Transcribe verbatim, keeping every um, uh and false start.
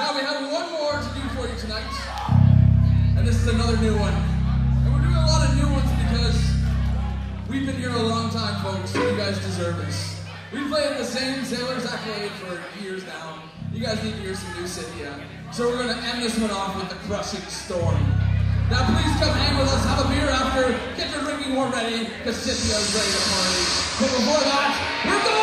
Now we have one more to do for you tonight, and this is another new one. And we're doing a lot of new ones because we've been here a long time, folks, and you guys deserve this. We've played the same Sailor's Accolade for years now. You guys need to hear some new Scythia. So we're going to end this one off with the Crushing Storm. Now please come hang with us, have a beer after, get your drinking war ready, because Scythia is ready to party. But before that, we're going!